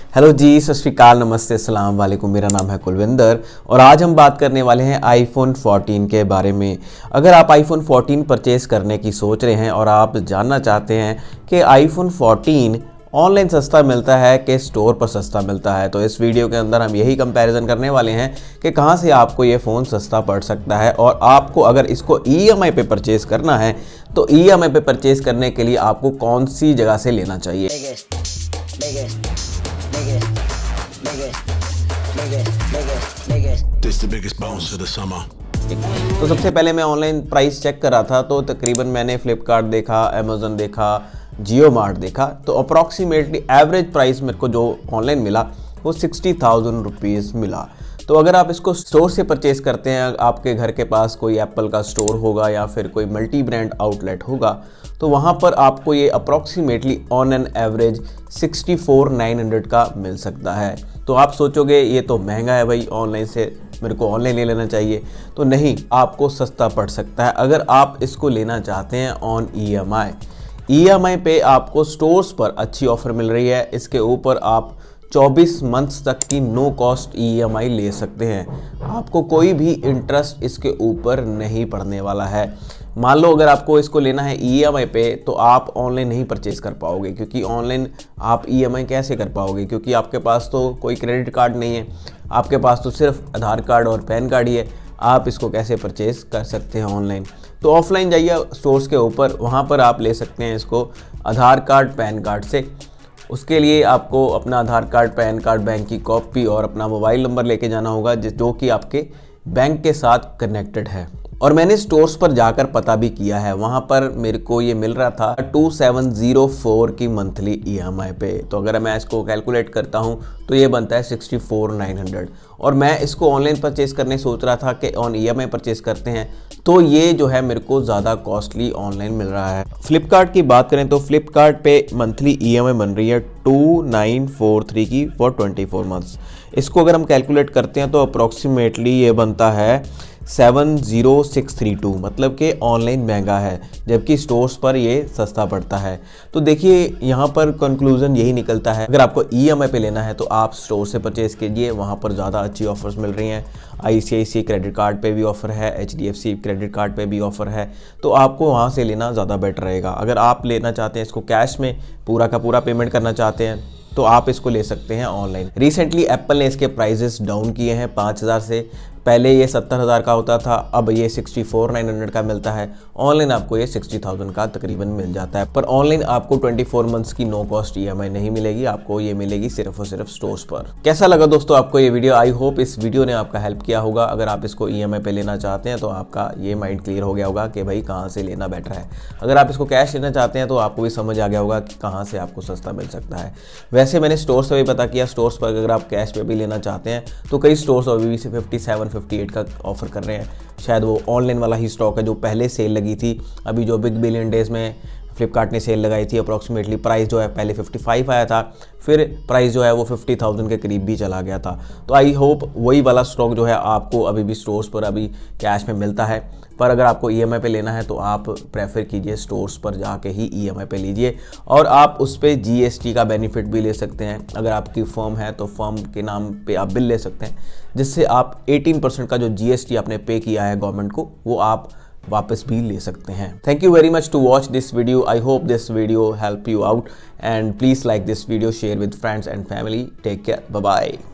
Hello जी, सत श्री अकाल, नमस्ते, अस्सलाम वालेकुम। मेरा नाम है कुलविंदर और आज हम बात करने वाले हैं आईफोन 14 के बारे में। अगर आप आईफोन 14 परचेज़ करने की सोच रहे हैं और आप जानना चाहते हैं कि आईफोन 14 ऑनलाइन सस्ता मिलता है कि स्टोर पर सस्ता मिलता है, तो इस वीडियो के अंदर हम यही कंपैरिजन करने वाले हैं कि कहां से आपको ये फ़ोन सस्ता पड़ सकता है। और आपको अगर इसको ईएमआई पे परचेज़ करना है तो ईएमआई पे परचेज़ करने के लिए आपको कौन सी जगह से लेना चाहिए। तो सबसे पहले मैं ऑनलाइन प्राइस चेक कर रहा था, तो तकरीबन मैंने फ्लिपकार्ट देखा, अमेज़न देखा, जियो मार्ट देखा, तो अप्रॉक्सीमेटली एवरेज प्राइस मेरे को जो ऑनलाइन मिला वो 60,000 रुपीज़ मिला। तो अगर आप इसको स्टोर से परचेज़ करते हैं, आपके घर के पास कोई एप्पल का स्टोर होगा या फिर कोई मल्टी ब्रांड आउटलेट होगा, तो वहाँ पर आपको ये अप्रॉक्सीमेटली ऑन एन एवरेज 64,900 का मिल सकता है। तो आप सोचोगे ये तो महंगा है भाई, ऑनलाइन से मेरे को ऑनलाइन ले लेना चाहिए। तो नहीं, आपको सस्ता पड़ सकता है अगर आप इसको लेना चाहते हैं ऑन ईएमआई पे। आपको स्टोर्स पर अच्छी ऑफ़र मिल रही है, इसके ऊपर आप 24 मंथ्स तक की नो कॉस्ट ईएमआई ले सकते हैं। आपको कोई भी इंटरेस्ट इसके ऊपर नहीं पड़ने वाला है। मान लो अगर आपको इसको लेना है ईएमआई पे तो आप ऑनलाइन नहीं परचेज़ कर पाओगे, क्योंकि ऑनलाइन आप ईएमआई कैसे कर पाओगे, क्योंकि आपके पास तो कोई क्रेडिट कार्ड नहीं है, आपके पास तो सिर्फ आधार कार्ड और पैन कार्ड ही है। आप इसको कैसे परचेज़ कर सकते हैं ऑनलाइन। तो ऑफलाइन जाइए स्टोर्स के ऊपर, वहाँ पर आप ले सकते हैं इसको आधार कार्ड पैन कार्ड से। उसके लिए आपको अपना Aadhaar card, PAN card, bank की कॉपी और अपना मोबाइल नंबर लेके जाना होगा जो कि आपके बैंक के साथ कनेक्टेड है। और मैंने स्टोर्स पर जाकर पता भी किया है, वहाँ पर मेरे को ये मिल रहा था 2704 की मंथली ईएमआई पे। तो अगर मैं इसको कैलकुलेट करता हूँ तो ये बनता है 64,900। और मैं इसको ऑनलाइन परचेज़ करने सोच रहा था कि ऑन ईएमआई परचेज़ करते हैं तो ये जो है मेरे को ज़्यादा कॉस्टली ऑनलाइन मिल रहा है। फ्लिपकार्ट की बात करें तो फ्लिपकार्ट पे मंथली ईएमआई बन रही है 2943 की फॉर 24 मंथ्स। इसको अगर हम कैलकुलेट करते हैं तो अप्रॉक्सीमेटली ये बनता है 70632, मतलब कि ऑनलाइन महंगा है जबकि स्टोर्स पर ये सस्ता पड़ता है। तो देखिए यहाँ पर कंक्लूजन यही निकलता है, अगर आपको ईएमआई पे लेना है तो आप स्टोर से परचेज़ कीजिए, वहाँ पर ज़्यादा अच्छी ऑफर्स मिल रही हैं। आईसीआईसीआई क्रेडिट कार्ड पे भी ऑफ़र है, एचडीएफसी क्रेडिट कार्ड पे भी ऑफ़र है, तो आपको वहाँ से लेना ज़्यादा बेटर रहेगा। अगर आप लेना चाहते हैं इसको कैश में, पूरा का पूरा पेमेंट करना चाहते हैं, तो आप इसको ले सकते हैं ऑनलाइन। रिसेंटली एप्पल ने इसके प्राइजेस डाउन किए हैं 5,000 से। पहले ये 70,000 का होता था, अब ये 64,900 का मिलता है। ऑनलाइन आपको ये 60,000 का तकरीबन मिल जाता है, पर ऑनलाइन आपको 24 मंथ्स की नो कॉस्ट ईएमआई नहीं मिलेगी, आपको ये मिलेगी सिर्फ और सिर्फ स्टोर्स पर। कैसा लगा दोस्तों आपको ये वीडियो? आई होप इस वीडियो ने आपका हेल्प किया होगा। अगर आप इसको ईएमआई पे लेना चाहते हैं तो आपका ये माइंड क्लियर हो गया होगा कि भाई कहाँ से लेना बेटर है। अगर आप इसको कैश लेना चाहते हैं तो आपको भी समझ आ गया होगा कि कहाँ से आपको सस्ता मिल सकता है। वैसे मैंने स्टोर से भी पता किया, स्टोर्स पर अगर आप कैश पे भी लेना चाहते हैं तो कई स्टोर्स अभी भी 57-58 का ऑफर कर रहे हैं। शायद वो ऑनलाइन वाला ही स्टॉक है जो पहले सेल लगी थी। अभी जो बिग बिलियन डेज में फ्लिपकार्ट ने सेल लगाई थी, अप्रॉक्सीमेटली प्राइस जो है पहले 55 आया था, फिर प्राइस जो है वो 50,000 के करीब भी चला गया था। तो आई होप वही वाला स्टॉक जो है आपको अभी भी स्टोर्स पर अभी कैश में मिलता है। पर अगर आपको ईएमआई पे लेना है तो आप प्रेफर कीजिए स्टोर्स पर जाके ही ईएमआई पे लीजिए, और आप उस पर जीएसटी का बेनिफिट भी ले सकते हैं। अगर आपकी फर्म है तो फर्म के नाम पे आप बिल ले सकते हैं, जिससे आप 18% का जो जीएसटी आपने पे किया है गवर्नमेंट को, वो आप वापस भी ले सकते हैं। Thank you very much to watch this video. I hope this video help you out and please like this video, share with friends and family. Take care, bye bye.